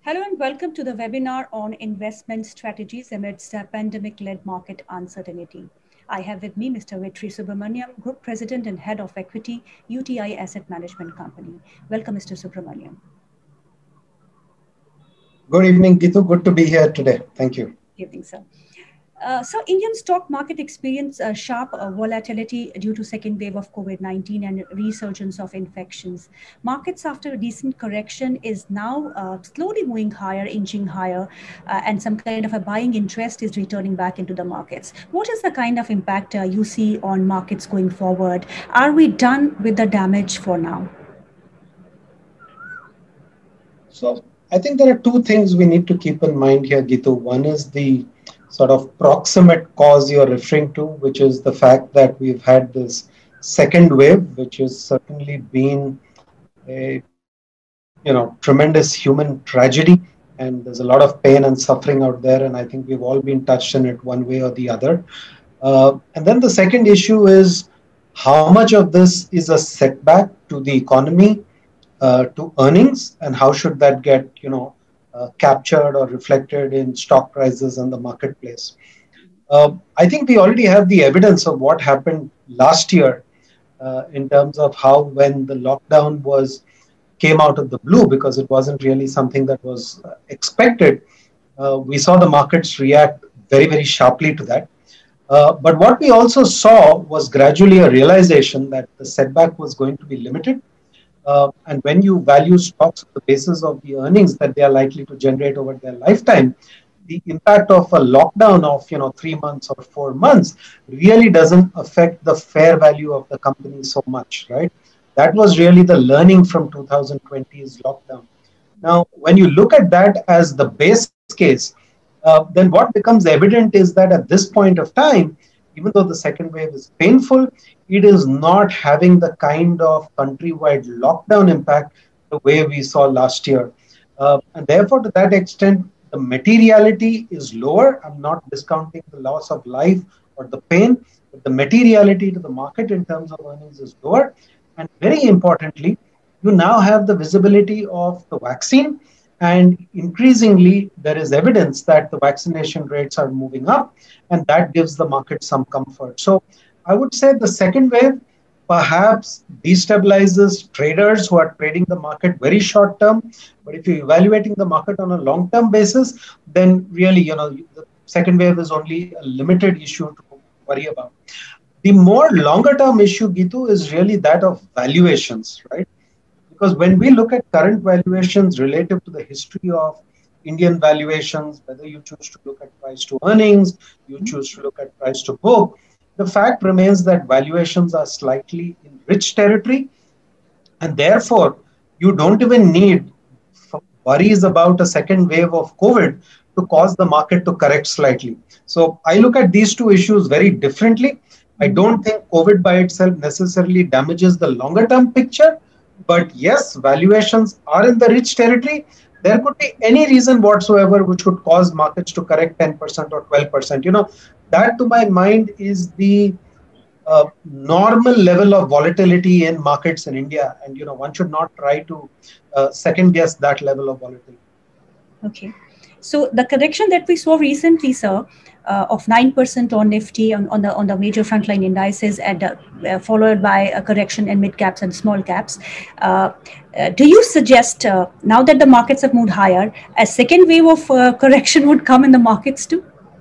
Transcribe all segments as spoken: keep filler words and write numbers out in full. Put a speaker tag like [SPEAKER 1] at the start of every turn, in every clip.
[SPEAKER 1] Hello and welcome to the webinar on investment strategies amidst a pandemic-led market uncertainty. I have with me Mister Vetri Subramaniam, Group President and Head of Equity, U T I Asset Management Company. Welcome, Mister Subramaniam.
[SPEAKER 2] Good evening, Gitu. Good to be here today. Thank you.
[SPEAKER 1] Good evening, sir. Uh, so Indian stock market experienced a sharp uh, volatility due to second wave of COVID nineteen and resurgence of infections. Markets after a decent correction is now uh, slowly moving higher, inching higher, uh, and some kind of a buying interest is returning back into the markets. What is the kind of impact uh, you see on markets going forward? Are we done with the damage for now?
[SPEAKER 2] So I think there are two things we need to keep in mind here, Gitu. One is the sort of proximate cause you're referring to, which is the fact that we've had this second wave, which has certainly been a you know tremendous human tragedy, and there's a lot of pain and suffering out there, and I think we've all been touched in it one way or the other. Uh, and then the second issue is how much of this is a setback to the economy, uh, to earnings, and how should that get you know uh, captured or reflected in stock prices and the marketplace. Uh, I think we already have the evidence of what happened last year uh, in terms of how when the lockdown was came out of the blue, because it wasn't really something that was uh, expected. Uh, we saw the markets react very, very sharply to that. Uh, but what we also saw was gradually a realization that the setback was going to be limited. Uh, and when you value stocks on the basis of the earnings that they are likely to generate over their lifetime, the impact of a lockdown of you know three months or four months really doesn't affect the fair value of the company so much, right? That was really the learning from twenty twenty's lockdown. Now, when you look at that as the base case, uh, then what becomes evident is that at this point of time, even though the second wave is painful, it is not having the kind of countrywide lockdown impact the way we saw last year. Uh, and therefore, to that extent, the materiality is lower. I'm not discounting the loss of life or the pain, but the materiality to the market in terms of earnings is lower. And very importantly, you now have the visibility of the vaccine. And increasingly, there is evidence that the vaccination rates are moving up, and that gives the market some comfort. So I would say the second wave perhaps destabilizes traders who are trading the market very short term. But if you're evaluating the market on a long term basis, then really, you know, the second wave is only a limited issue to worry about. The more longer term issue, Gitu, is really that of valuations, right? Because when we look at current valuations relative to the history of Indian valuations, whether you choose to look at price to earnings, you choose to look at price to book, the fact remains that valuations are slightly in rich territory. And therefore, you don't even need worries about a second wave of COVID to cause the market to correct slightly. So I look at these two issues very differently. I don't think COVID by itself necessarily damages the longer term picture. But yes, valuations are in the rich territory. There could be any reason whatsoever which would cause markets to correct ten percent or twelve percent. You know, that to my mind is the uh, normal level of volatility in markets in India. And, you know, one should not try to uh, second guess that level of volatility.
[SPEAKER 1] Okay. So the correction that we saw recently, sir, uh, of nine percent on Nifty on, on the on the major frontline indices, and uh, uh, followed by a correction in mid caps and small caps. Uh, uh, do you suggest uh, now that the markets have moved higher, a second wave of uh, correction would come in the markets too?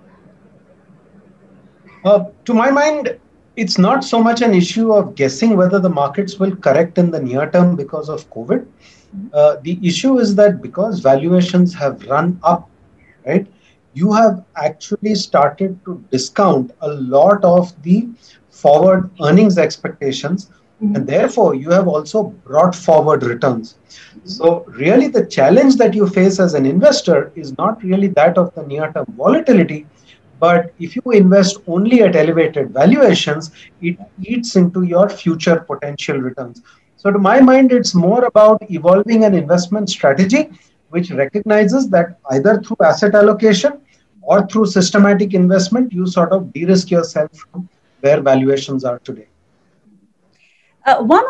[SPEAKER 2] Uh, to my mind, it's not so much an issue of guessing whether the markets will correct in the near term because of COVID. Uh, the issue is that because valuations have run up, right, you have actually started to discount a lot of the forward earnings expectations, mm-hmm. and therefore you have also brought forward returns. Mm-hmm. So really the challenge that you face as an investor is not really that of the near-term volatility, but if you invest only at elevated valuations, it eats into your future potential returns. So to my mind, it's more about evolving an investment strategy which recognizes that either through asset allocation or through systematic investment, you sort of de-risk yourself from where valuations are today.
[SPEAKER 1] Uh, one of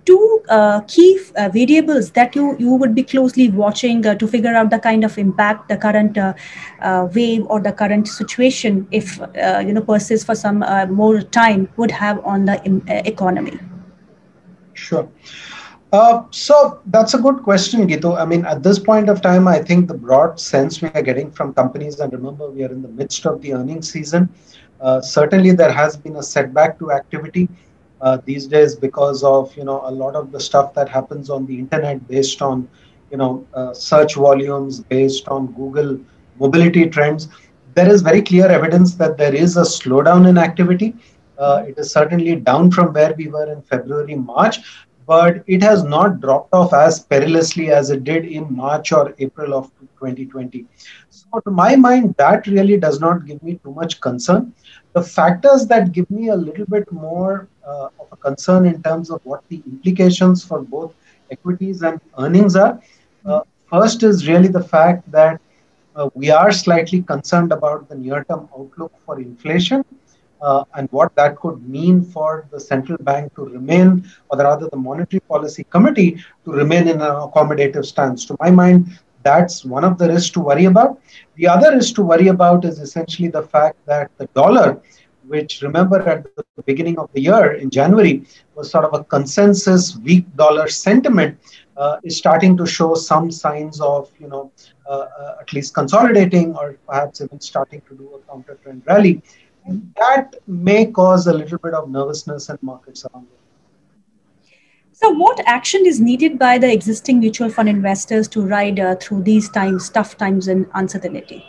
[SPEAKER 1] two uh, key uh, variables that you, you would be closely watching uh, to figure out the kind of impact the current uh, uh, wave or the current situation, if uh, you know persists for some uh, more time, would have on the um, uh, economy?
[SPEAKER 2] Sure. Uh, so that's a good question, Gitu. I mean, at this point of time, I think the broad sense we are getting from companies, and remember, we are in the midst of the earnings season. Uh, certainly, there has been a setback to activity uh, these days because of you know a lot of the stuff that happens on the internet based on you know uh, search volumes, based on Google mobility trends. There is very clear evidence that there is a slowdown in activity. Uh, it is certainly down from where we were in February, March, but it has not dropped off as perilously as it did in March or April of twenty twenty. So, to my mind, that really does not give me too much concern. The factors that give me a little bit more uh, of a concern in terms of what the implications for both equities and earnings are. Uh, first is really the fact that uh, we are slightly concerned about the near term outlook for inflation uh, and what that could mean for the central bank to remain, or rather the Monetary Policy Committee to remain in an accommodative stance. To my mind, that's one of the risks to worry about. The other risk to worry about is essentially the fact that the dollar, which remember at the beginning of the year in January was sort of a consensus weak dollar sentiment, uh, is starting to show some signs of, you know, uh, uh, at least consolidating or perhaps even starting to do a counter trend rally. And that may cause a little bit of nervousness in markets around the world.
[SPEAKER 1] So, what action is needed by the existing mutual fund investors to ride uh, through these times, tough times, and uncertainty?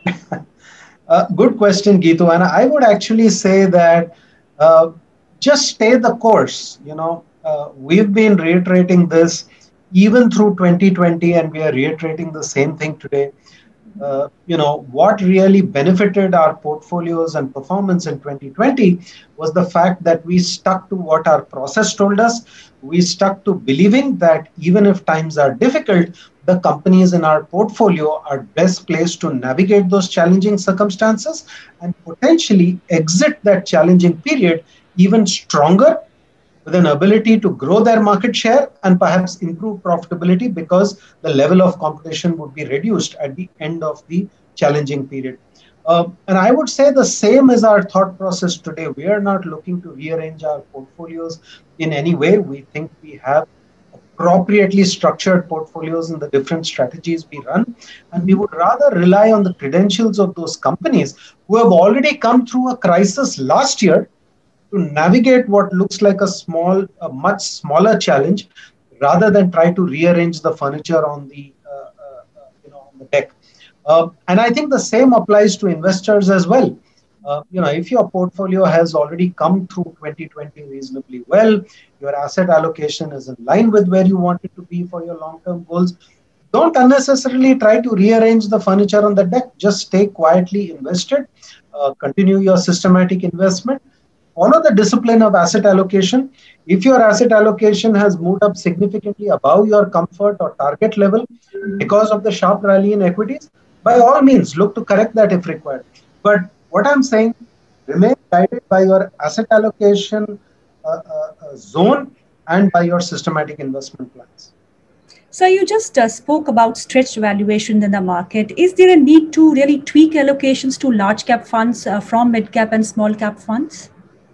[SPEAKER 2] Uh, good question, Gitu. And I would actually say that uh, just stay the course. You know, uh, we've been reiterating this even through twenty twenty, and we are reiterating the same thing today. Uh, you know, what really benefited our portfolios and performance in twenty twenty was the fact that we stuck to what our process told us. We stuck to believing that even if times are difficult, the companies in our portfolio are best placed to navigate those challenging circumstances and potentially exit that challenging period even stronger, with an ability to grow their market share and perhaps improve profitability because the level of competition would be reduced at the end of the challenging period. Uh, and I would say the same is our thought process today. We are not looking to rearrange our portfolios in any way. We think we have appropriately structured portfolios in the different strategies we run. And we would rather rely on the credentials of those companies who have already come through a crisis last year to navigate what looks like a small, a much smaller challenge, rather than try to rearrange the furniture on the, uh, uh, uh, you know, on the deck. Uh, and I think the same applies to investors as well. Uh, you know, if your portfolio has already come through twenty twenty reasonably well, your asset allocation is in line with where you want it to be for your long-term goals, don't unnecessarily try to rearrange the furniture on the deck. Just stay quietly invested, uh, continue your systematic investment, follow the discipline of asset allocation. If your asset allocation has moved up significantly above your comfort or target level because of the sharp rally in equities, by all means, look to correct that if required. But what I'm saying, remain guided by your asset allocation uh, uh, uh, zone and by your systematic investment plans.
[SPEAKER 1] So you just uh, spoke about stretched valuation in the market. Is there a need to really tweak allocations to large cap funds uh, from mid cap and small cap funds?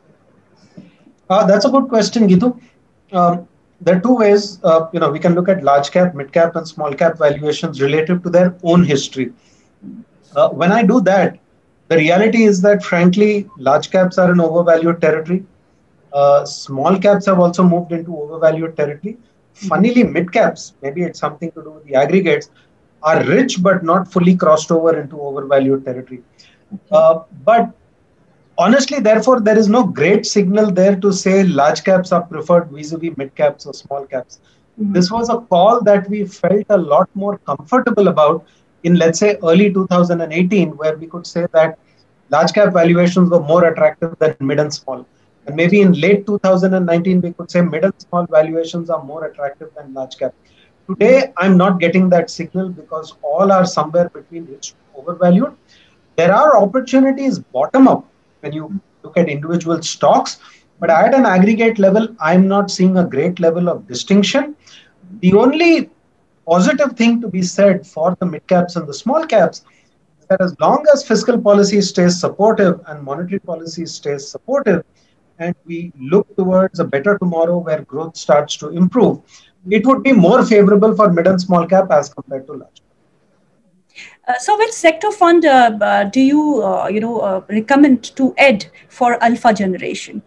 [SPEAKER 2] Uh, that's a good question, Gitu. Um, there are two ways. Uh, you know, we can look at large cap, mid cap, and small cap valuations relative to their own history. Uh, when I do that, the reality is that, frankly, large caps are in overvalued territory. Uh, small caps have also moved into overvalued territory. Funnily, mid caps, maybe it's something to do with the aggregates, are rich but not fully crossed over into overvalued territory. Uh, but honestly, therefore, there is no great signal there to say large caps are preferred vis-a-vis mid caps or small caps. Mm-hmm. This was a call that we felt a lot more comfortable about in, let's say, early two thousand eighteen, where we could say that large cap valuations were more attractive than mid and small. And maybe in late two thousand nineteen, we could say mid and small valuations are more attractive than large cap. Today, I'm not getting that signal because all are somewhere between rich and overvalued. There are opportunities bottom up when you look at individual stocks. But at an aggregate level, I'm not seeing a great level of distinction. The only positive thing to be said for the mid caps and the small caps is that as long as fiscal policy stays supportive and monetary policy stays supportive, and we look towards a better tomorrow where growth starts to improve, it would be more favorable for mid and small cap as compared to large.
[SPEAKER 1] Uh, so, which sector fund uh, uh, do you, uh, you know, uh, recommend to add for alpha generation?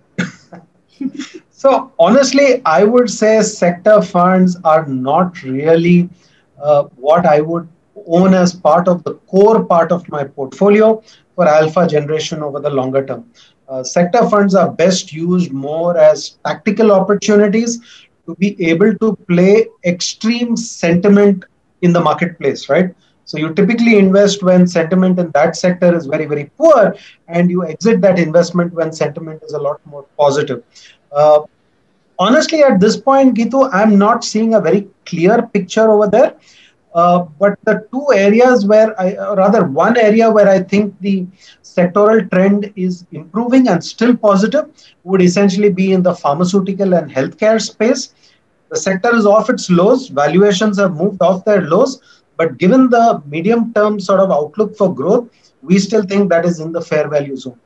[SPEAKER 2] So honestly, I would say sector funds are not really uh, what I would own as part of the core part of my portfolio for alpha generation over the longer term. Uh, sector funds are best used more as tactical opportunities to be able to play extreme sentiment in the marketplace, right? So you typically invest when sentiment in that sector is very, very poor, and you exit that investment when sentiment is a lot more positive. Uh, Honestly, at this point, Gitu, I'm not seeing a very clear picture over there. Uh, but the two areas where I, or rather one area where I think the sectoral trend is improving and still positive would essentially be in the pharmaceutical and healthcare space. The sector is off its lows, valuations have moved off their lows, but given the medium term sort of outlook for growth, we still think that is in the fair value zone.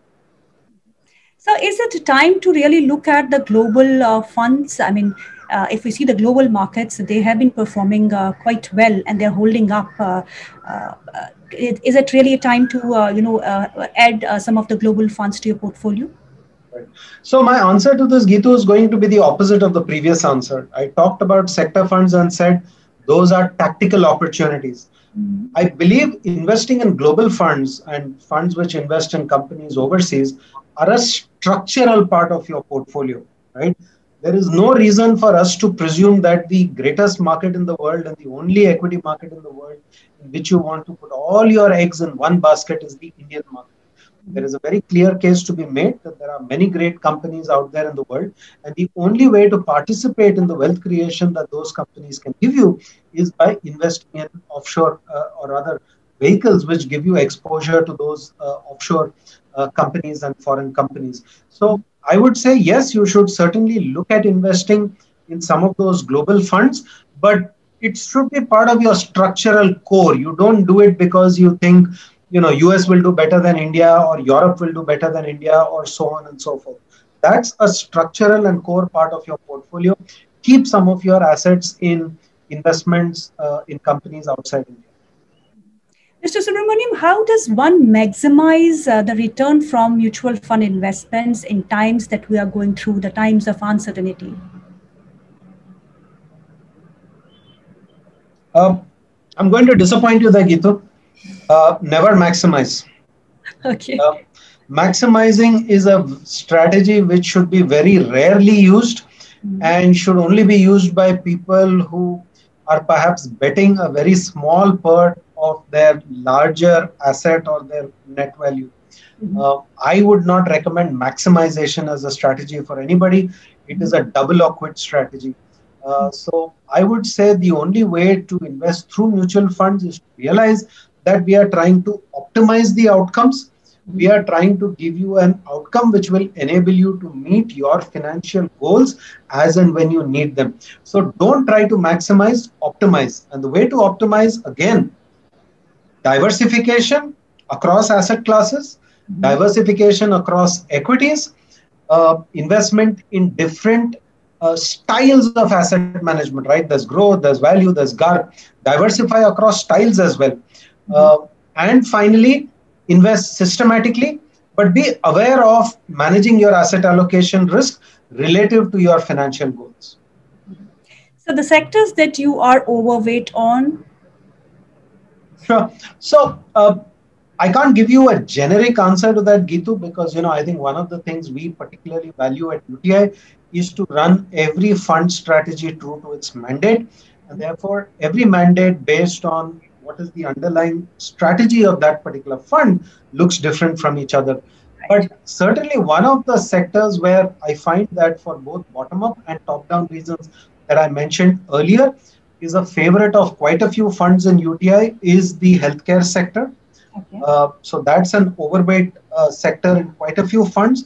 [SPEAKER 1] So is it time to really look at the global uh, funds? I mean, uh, if we see the global markets, they have been performing uh, quite well and they're holding up. Uh, uh, is it really a time to, uh, you know, uh, add uh, some of the global funds to your portfolio?
[SPEAKER 2] Right. So my answer to this, Gitu, is going to be the opposite of the previous answer. I talked about sector funds and said those are tactical opportunities. Mm-hmm. I believe investing in global funds and funds which invest in companies overseas are a structural part of your portfolio, right? There is no reason for us to presume that the greatest market in the world and the only equity market in the world in which you want to put all your eggs in one basket is the Indian market. There is a very clear case to be made that there are many great companies out there in the world. And the only way to participate in the wealth creation that those companies can give you is by investing in offshore uh, or other vehicles which give you exposure to those uh, offshore uh, companies and foreign companies. So I would say, yes, you should certainly look at investing in some of those global funds, but it should be part of your structural core. You don't do it because you think, you know, U S will do better than India or Europe will do better than India or so on and so forth. That's a structural and core part of your portfolio. Keep some of your assets in investments uh, in companies outside India.
[SPEAKER 1] Mister Subramaniam, how does one maximize uh, the return from mutual fund investments in times that we are going through, the times of uncertainty?
[SPEAKER 2] Uh, I'm going to disappoint you there, Gitu. Uh, never maximize.
[SPEAKER 1] Okay.
[SPEAKER 2] Uh, maximizing is a strategy which should be very rarely used mm-hmm. and should only be used by people who are perhaps betting a very small part of their larger asset or their net value. Mm-hmm. Uh, I would not recommend maximization as a strategy for anybody. It is a double or quit strategy. Uh, so I would say the only way to invest through mutual funds is to realize that we are trying to optimize the outcomes. We are trying to give you an outcome which will enable you to meet your financial goals as and when you need them. So don't try to maximize, optimize. And the way to optimize, again, diversification across asset classes, mm-hmm. diversification across equities, uh, investment in different uh, styles of asset management, right? There's growth, there's value, there's G A R. Diversify across styles as well. Uh, and finally, invest systematically, but be aware of managing your asset allocation risk relative to your financial goals.
[SPEAKER 1] So the sectors that you are overweight on?
[SPEAKER 2] Sure. So uh, I can't give you a generic answer to that, Gitu, because, you know, I think one of the things we particularly value at U T I is to run every fund strategy true to its mandate. And therefore, every mandate based on what is the underlying strategy of that particular fund looks different from each other. Right. But certainly one of the sectors where I find that for both bottom-up and top-down reasons that I mentioned earlier is a favorite of quite a few funds in U T I is the healthcare sector. Okay. Uh, so that's an overweight uh, sector in quite a few funds.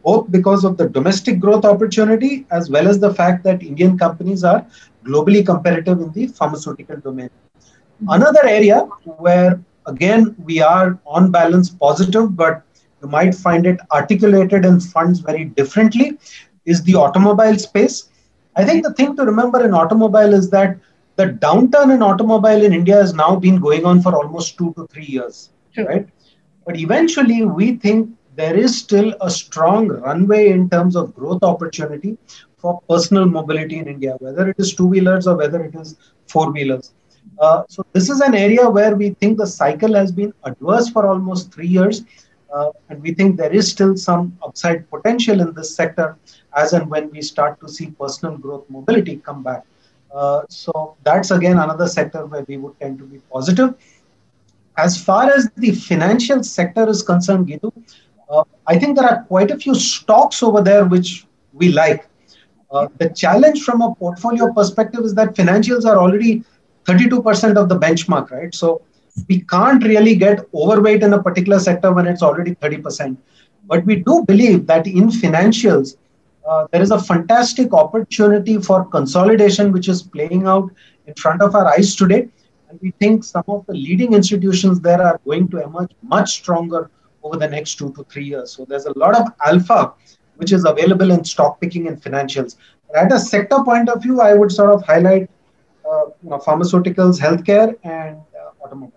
[SPEAKER 2] both because of the domestic growth opportunity as well as the fact that Indian companies are globally competitive in the pharmaceutical domain. Another area where, again, we are on balance positive, but you might find it articulated in funds very differently, is the automobile space. I think
[SPEAKER 1] Okay.
[SPEAKER 2] the thing to remember in automobile is that the downturn in automobile in India has now been going on for almost two to three years,
[SPEAKER 1] True.
[SPEAKER 2] right? But eventually, we think there is still a strong runway in terms of growth opportunity for personal mobility in India, whether it is two wheelers or whether it is four wheelers. Uh, so, this is an area where we think the cycle has been adverse for almost three years. Uh, and we think there is still some upside potential in this sector as and when we start to see personal growth mobility come back. Uh, so, that's again another sector where we would tend to be positive. As far as the financial sector is concerned, Gitu, uh, I think there are quite a few stocks over there which we like. Uh, the challenge from a portfolio perspective is that financials are already thirty-two percent of the benchmark, right? So we can't really get overweight in a particular sector when it's already thirty percent. But we do believe that in financials, uh, there is a fantastic opportunity for consolidation which is playing out in front of our eyes today. And we think some of the leading institutions there are going to emerge much stronger over the next two to three years. So there's a lot of alpha which is available in stock picking and financials. But at a sector point of view, I would sort of highlight uh, you know, pharmaceuticals, healthcare, and uh, automobiles.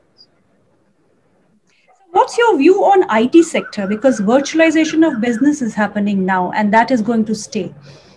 [SPEAKER 1] What's your view on I T sector? Because virtualization of business is happening now, and that is going to stay.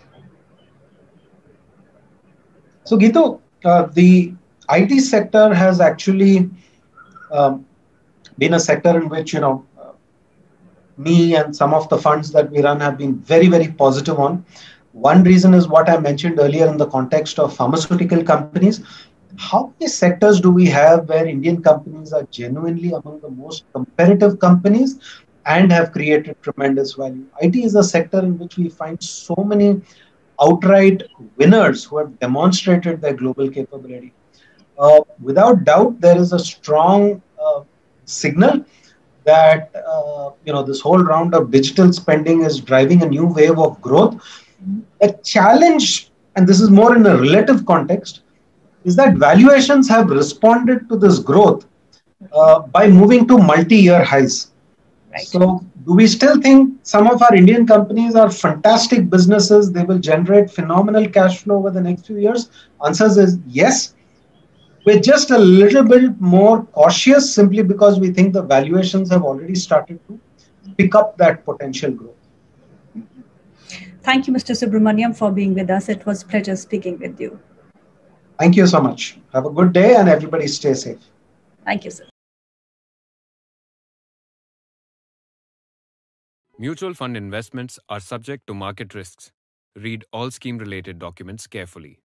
[SPEAKER 2] So, Gitu, uh, the I T sector has actually um, been a sector in which, you know, uh, me and some of the funds that we run have been very, very positive on. One reason is what I mentioned earlier in the context of pharmaceutical companies. How many sectors do we have where Indian companies are genuinely among the most competitive companies and have created tremendous value? I T is a sector in which we find so many outright winners who have demonstrated their global capability. Uh, without doubt, there is a strong uh, signal that uh, you know this whole round of digital spending is driving a new wave of growth. A challenge, and this is more in a relative context, is that valuations have responded to this growth uh, by moving to multi-year highs.
[SPEAKER 1] Right.
[SPEAKER 2] So, do we still think some of our Indian companies are fantastic businesses? They will generate phenomenal cash flow over the next few years? Answers is yes. We're just a little bit more cautious simply because we think the valuations have already started to pick up that potential growth.
[SPEAKER 1] Thank you, Mister Subramaniam, for being with us. It was a pleasure speaking with you.
[SPEAKER 2] Thank you so much. Have a good day and everybody stay safe.
[SPEAKER 1] Thank you, sir.
[SPEAKER 3] Mutual fund investments are subject to market risks. Read all scheme-related documents carefully.